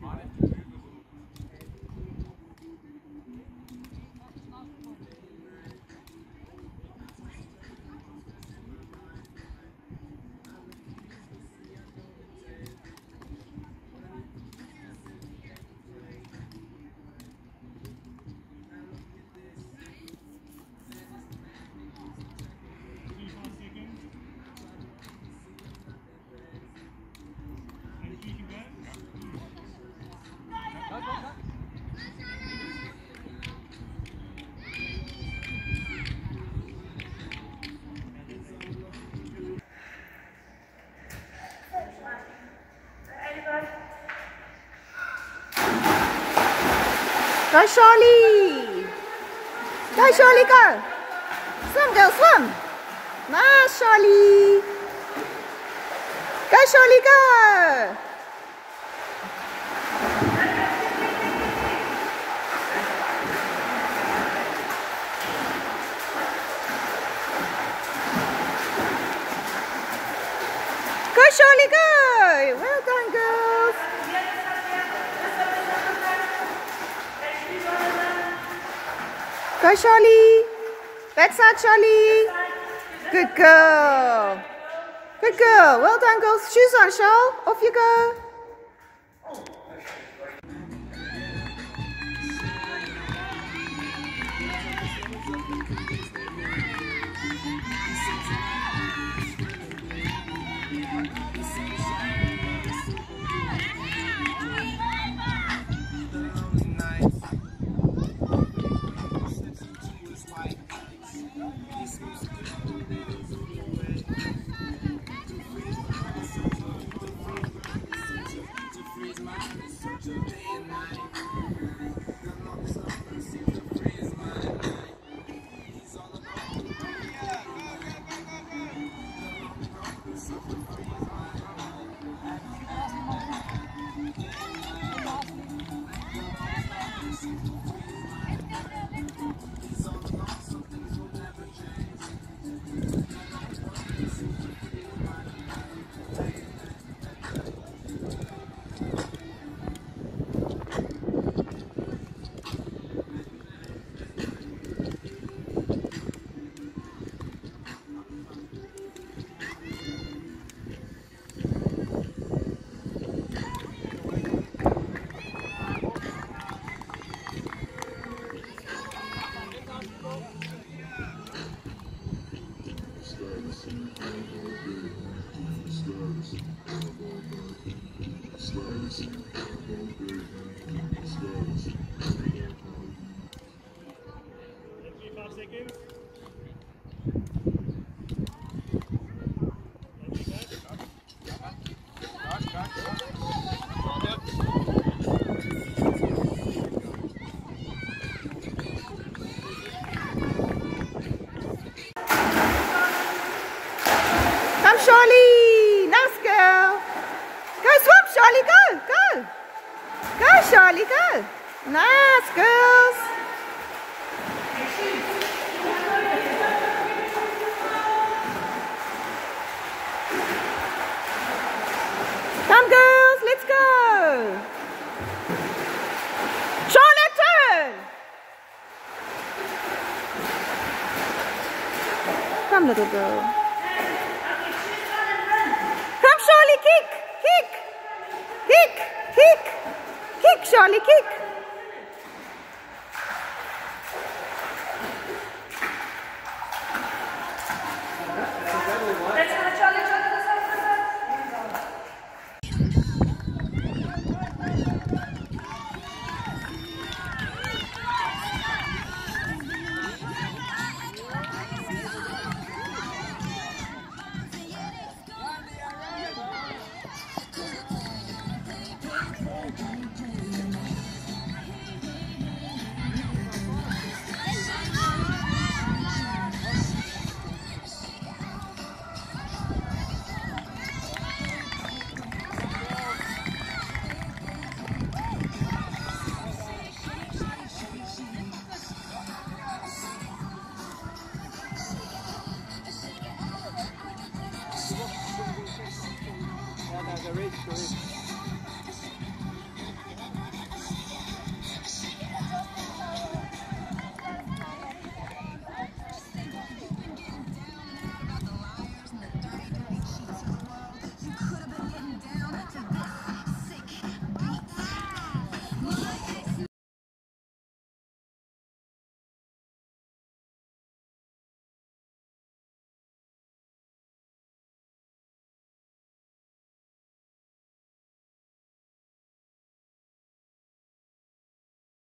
Go, Charlie! Go, Charlie, go! Swim, girl, swim! Nice, Charlie! Go, Charlie, go! Go, Charlie, go! Well done, girls! Go, Charlie! Backside, Charlie! Good girl! Good girl! Well done, girls! Shoes on, Charles! Off you go! Come, Charlie! Nice girl! Go swim, Charlie, go! Go! Go, Charlie, go! Nice, girls! Come, girls, let's go! Charlotte, turn! Come, little girl. Come, Charlie, kick! Kick! Kick! Kick! Kick, Charlie, kick!